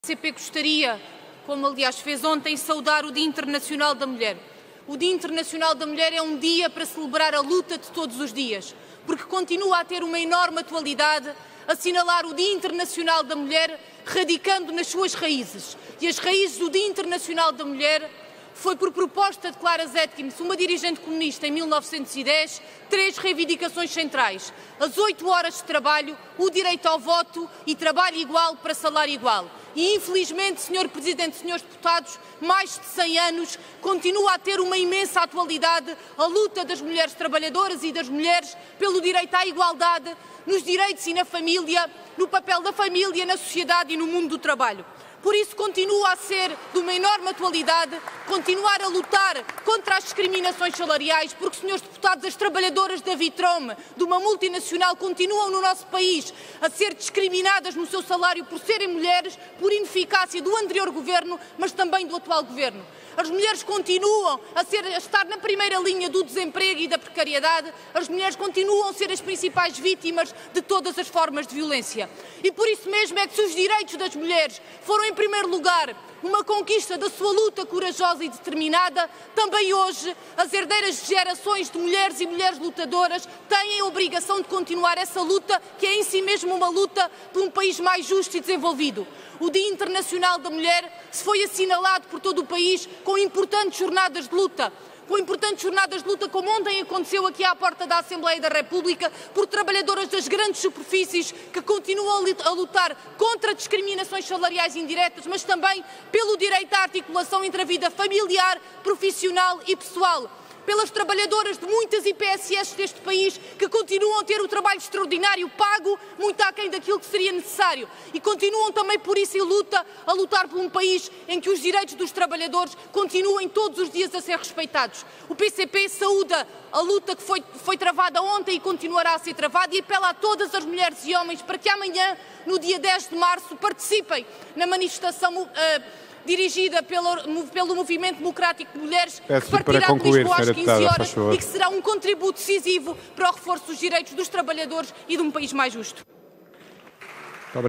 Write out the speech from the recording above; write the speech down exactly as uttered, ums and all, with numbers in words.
O P C P gostaria, como aliás fez ontem, saudar o Dia Internacional da Mulher. O Dia Internacional da Mulher é um dia para celebrar a luta de todos os dias, porque continua a ter uma enorme atualidade, assinalar o Dia Internacional da Mulher, radicando nas suas raízes. E as raízes do Dia Internacional da Mulher foi por proposta de Clara Zetkin, uma dirigente comunista em mil novecentos e dez, três reivindicações centrais: as oito horas de trabalho, o direito ao voto e trabalho igual para salário igual. E infelizmente, senhor Presidente, senhores deputados, mais de cem anos, continua a ter uma imensa atualidade a luta das mulheres trabalhadoras e das mulheres pelo direito à igualdade, nos direitos e na família, no papel da família, na sociedade e no mundo do trabalho. Por isso continua a ser de uma enorme atualidade continuar a lutar contra as discriminações salariais, porque, senhores deputados, as trabalhadoras da Vitrom, de uma multinacional, continuam no nosso país a ser discriminadas no seu salário por serem mulheres, por ineficácia do anterior governo, mas também do atual governo. As mulheres continuam a, ser, a estar na primeira linha do desemprego e da precariedade, as mulheres continuam a ser as principais vítimas de todas as formas de violência. E por isso mesmo é que, se os direitos das mulheres foram, em primeiro lugar, uma conquista da sua luta corajosa e determinada, também hoje as herdeiras de gerações de mulheres e mulheres lutadoras têm a obrigação de continuar essa luta, que é em si mesmo uma luta por um país mais justo e desenvolvido. O Dia Internacional da Mulher se foi assinalado por todo o país com importantes jornadas de luta, com importantes jornadas de luta, como ontem aconteceu aqui à porta da Assembleia da República, por trabalhadoras das grandes superfícies que continuam a lutar contra discriminações salariais indiretas, mas também pelo direito à articulação entre a vida familiar, profissional e pessoal. Pelas trabalhadoras de muitas I P S S deste país, que continuam a ter o trabalho extraordinário pago, muito aquém daquilo que seria necessário. E continuam também por isso em luta, a lutar por um país em que os direitos dos trabalhadores continuem todos os dias a ser respeitados. O P C P saúda a luta que foi, foi travada ontem e continuará a ser travada, e apela a todas as mulheres e homens para que amanhã, no dia dez de março, participem na manifestação uh, dirigida pelo, pelo Movimento Democrático de Mulheres, Peço que partirá para concluir, de Lisboa às quinze horas deputada, e que será um contributo decisivo para o reforço dos direitos dos trabalhadores e de um país mais justo.